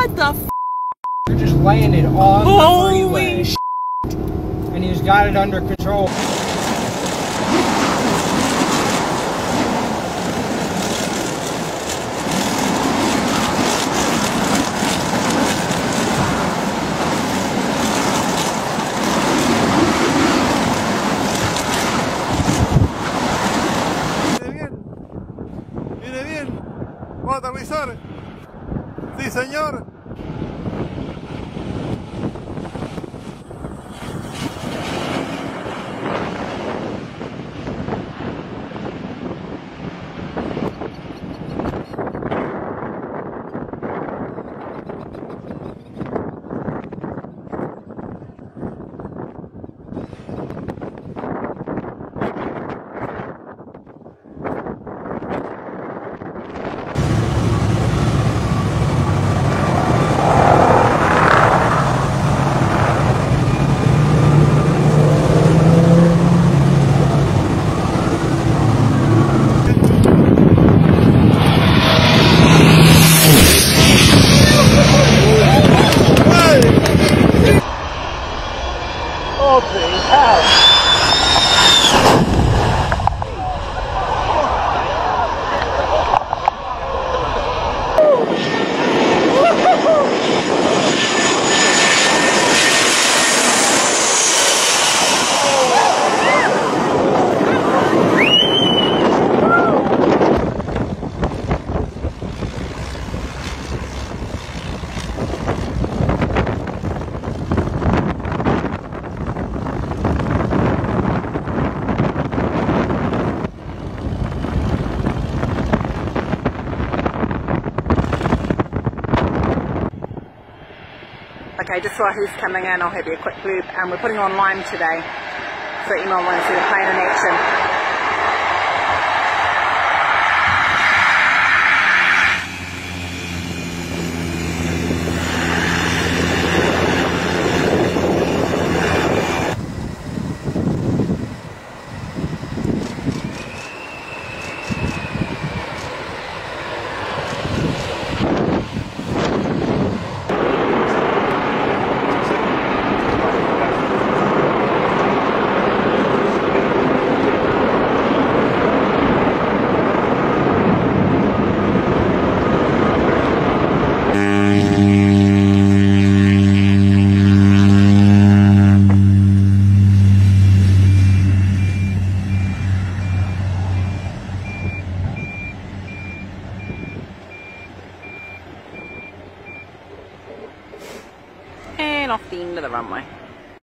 What the f? You just landed on the freeway. Shit. And he's got it under control. Viene bien. Vamos a aterrizar. Sí, señor. Okay, just while he's coming in, I'll have you a quick loop. We're putting on Lime today, so you might want to see the plane in action. And off the end of the runway.